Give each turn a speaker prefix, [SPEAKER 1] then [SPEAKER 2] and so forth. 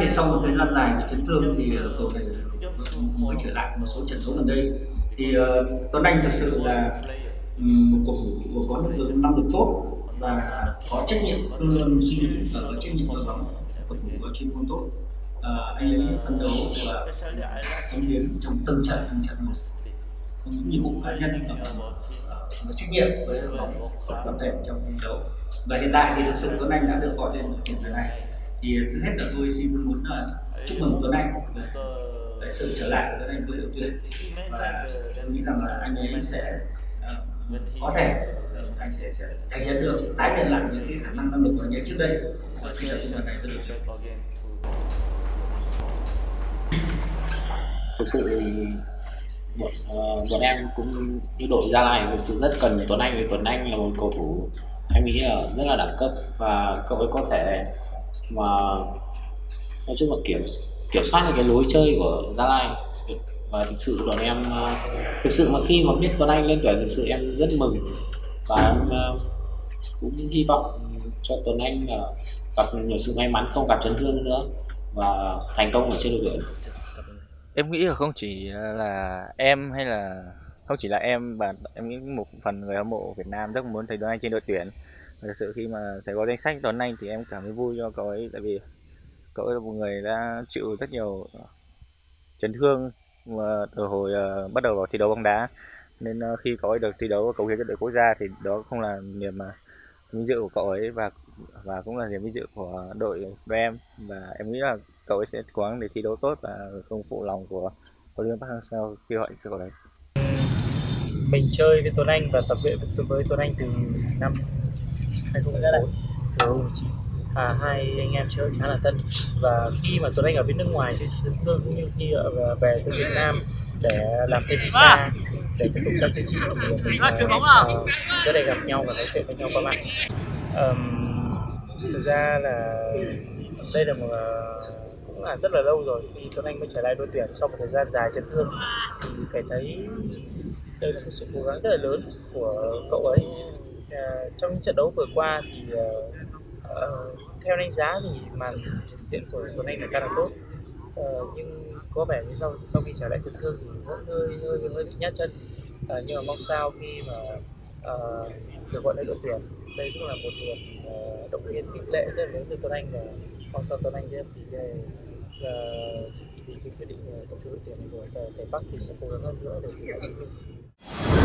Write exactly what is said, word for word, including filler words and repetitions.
[SPEAKER 1] thì sau một thời gian dài bị chấn thương thì cầu này mới trở lại một số trận đấu gần đây. Thì uh, Tuấn Anh thực sự là um, một cầu thủ có năng lực năng lực tốt và có trách nhiệm, luôn luôn suy nghĩ ở trách nhiệm đội bóng, cầu thủ có chuyên môn tốt. Uh, anh ấy phấn đấu và cống hiến trong từng trận từng trận một, những nhiệm vụ cá nhân và trách nhiệm với đội bóng tập thể trong thi đấu. Và hiện tại thì thực sự Tuấn Anh đã được gọi lên đội tuyển lần này. Thì trước hết là tôi xin muốn uh, chúc mừng Tuấn Anh về sự trở lại của Tuấn Anh với đội tuyển, và tôi nghĩ rằng là anh ấy sẽ uh, có thể uh, anh sẽ, sẽ thể hiện được, tái hiện lại những cái khả năng năng lực của anh ấy trước đây khi là tuyển này sẽ được.
[SPEAKER 2] Thực sự bọn, uh, bọn em cũng như đội Gia Lai thực sự rất cần Tuấn Anh, vì Tuấn Anh là một cầu thủ em nghĩ là rất là đẳng cấp và cậu ấy có thể mà nói chung là kiểm kiểm soát được cái lối chơi của Gia Lai. Và thực sự bọn em thực sự mà khi mà biết Tuấn Anh lên tuyển thực sự em rất mừng, và em cũng hy vọng cho Tuấn Anh là gặp nhiều sự may mắn, không gặp chấn thương nữa và thành công ở trên đội tuyển.
[SPEAKER 3] Em nghĩ là không chỉ là em hay là không chỉ là em và em nghĩ một phần người hâm mộ Việt Nam rất muốn thấy Tuấn Anh trên đội tuyển. Thực sự khi mà thấy có danh sách Tuấn Anh thì em cảm thấy vui cho cậu ấy, tại vì cậu ấy là một người đã chịu rất nhiều chấn thương mà từ hồi uh, bắt đầu vào thi đấu bóng đá, nên uh, khi cậu ấy được thi đấu cống hiến cho đội quốc gia thì đó không là niềm uh, vinh dự của cậu ấy và và cũng là niềm vinh dự của đội của em. Và em nghĩ là cậu ấy sẽ cố gắng để thi đấu tốt và không phụ lòng của huấn luyện viên Park Hang-seo khi gọi cho cậu ấy.
[SPEAKER 4] Mình chơi với Tuấn Anh và tập luyện với Tuấn Anh từ năm hai không một bốn, từ hai không một chín. À, hai anh em chơi khá là thân, và khi mà Tuấn Anh ở bên nước ngoài chơi chấn thương cũng như khi ở về tới Việt Nam để làm thêm visa để tiếp tục sang chữa trị thì mình uh, rất là gặp nhau và nói chuyện với nhau qua mạng. Um, thực ra là đây là một uh, cũng là rất là lâu rồi khi Tuấn Anh mới trở lại đội tuyển sau một thời gian dài chấn thương, thì phải thấy đây là một sự cố gắng rất là lớn của cậu ấy. Uh, trong những trận đấu vừa qua thì uh, uh, theo đánh giá thì màn trình diễn của Tuấn Anh là khá là tốt, uh, nhưng có vẻ như sau sau khi trở lại chấn thương thì hơi hơi hơi, hơi bị nhát chân. Uh, nhưng mà mong sao khi mà uh, được gọi lên đội tuyển, đây cũng là một nguồn uh, động viên kinh tế rất là lớn cho Tuấn Anh, và mong cho Tuấn Anh thì về uh, thì cái quyết định tập trung đội tuyển này của thầy Park thì sẽ cố gắng hơn nữa để tìm lại chính mình.